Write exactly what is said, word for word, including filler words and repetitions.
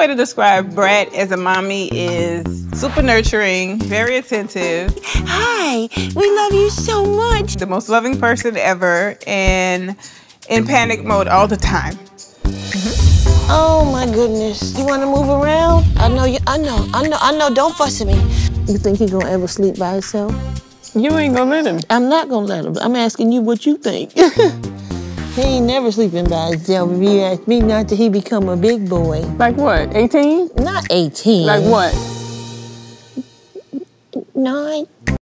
way to describe Brat as a mommy is super nurturing, very attentive. Hi, we love you so much. The most loving person ever, and in panic mode all the time. Mm-hmm. Oh my goodness. You wanna move around? I know you, I know, I know, I know, don't fuss at me. You think he gonna ever sleep by himself? You ain't gonna let him. I'm not gonna let him. I'm asking you what you think. He ain't never sleeping by himself. If you ask me, not till he become a big boy. Like what, eighteen? Not eighteen. Like what? Nine.